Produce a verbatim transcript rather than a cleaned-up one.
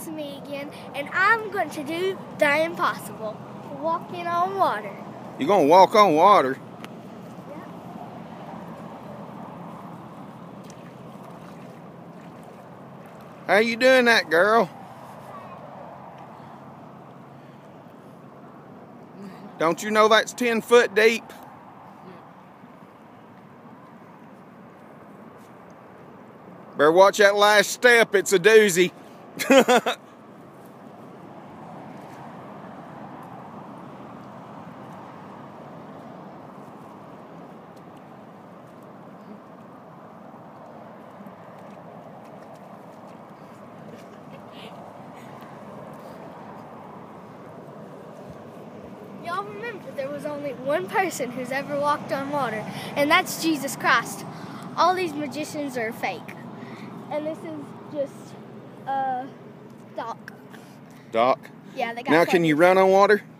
it's me again, and I'm going to do the impossible, walking on water. You're going to walk on water? Yep. How you doing that, girl? Don't you know that's ten foot deep? Better watch that last step, it's a doozy. Y'all remember there was only one person who's ever walked on water, and that's Jesus Christ. All these magicians are fake. And this is just uh, Doc. Doc? Yeah, they got Now, can you run on water?